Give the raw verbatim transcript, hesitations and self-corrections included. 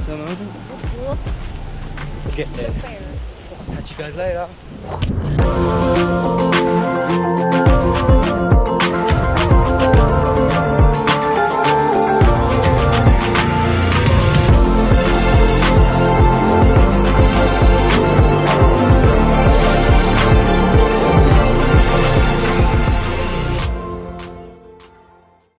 No, no. We'll Get there. get there. Catch you guys later.